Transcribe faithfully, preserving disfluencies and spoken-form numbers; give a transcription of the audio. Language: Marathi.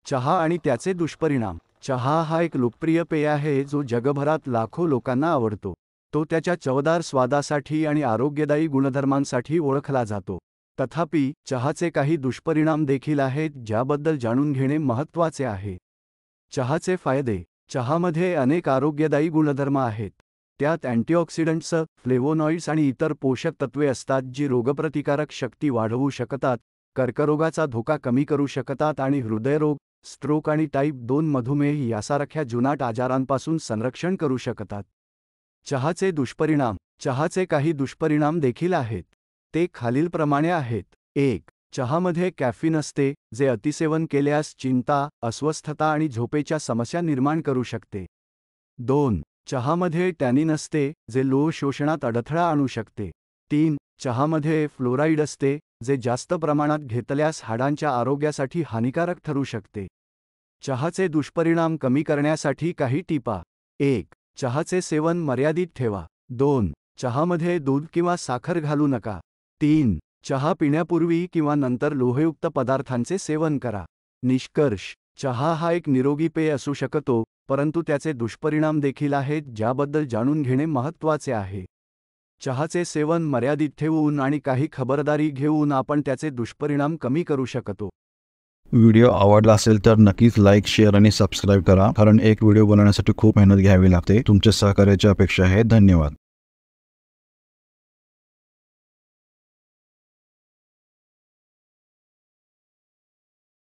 चहा आणि त्याचे दुष्परिणाम. चहा हा एक लोकप्रिय पेय आहे जो जगभरात लाखो लोकांना आवडतो. तो त्याच्या चवदार स्वादासाठी आणि आरोग्यदायी गुणधर्मांसाठी ओळखला जातो. तथापि, चहाचे काही दुष्परिणाम देखील आहेत ज्याबद्दल जाणून घेणे महत्त्वाचे आहे. चहाचे फायदे. चहामध्ये अनेक आरोग्यदायी गुणधर्म आहेत. त्यात अँटीऑक्सिडंट्स, फ्लेवोनॉइड्स आणि इतर पोषक तत्वे असतात जी रोगप्रतिकारक शक्ती वाढवू शकतात, कर्करोगाचा धोका कमी करू शकतात आणि हृदयरोग, स्ट्रोक आणि टाईप दोन मधुमेह यासारख्या जुनाट आजारांपासून संरक्षण करू शकतात. चहाचे दुष्परिणाम. चहाचे काही दुष्परिणाम देखील आहेत. ते खालीलप्रमाणे आहेत. एक. चहामध्ये कॅफीन असते, जे अतिसेवन केल्यास चिंता, अस्वस्थता आणि झोपेच्या समस्या निर्माण करू शकते. दोन. चहामध्ये टॅनिन असते, जे लोह शोषणात अडथळा आणू शकते. तीन. चहामध्ये फ्लोराईड असते, जे जास्त प्रमाणात घेतल्यास हाडांच्या आरोग्यासाठी हानिकारक ठरू शकते. चहाचे दुष्परिणाम कमी करण्यासाठी काही टिपा. एक. चहाचे सेवन मर्यादित ठेवा. दोन. चहामध्ये दूध किंवा साखर घालू नका. तीन. चहा पिण्यापूर्वी किंवा नंतर लोहयुक्त पदार्थांचे सेवन करा. निष्कर्ष. चहा हा एक निरोगी पेय असू शकतो, परंतु त्याचे दुष्परिणाम देखील आहेत ज्याबद्दल जाणून घेणे महत्त्वाचे आहे. चहाचे सेवन मर्यादित ठेवून आणि काही खबरदारी घेऊन आपण त्याचे दुष्परिणाम कमी करू शकतो. व्हिडिओ आवडला असेल तर नक्कीच लाईक, शेअर आणि सबस्क्राईब करा, कारण एक व्हिडिओ बनवण्यासाठी खूप मेहनत घ्यावी लागते. तुमच्या सहकार्याची अपेक्षा आहे. धन्यवाद.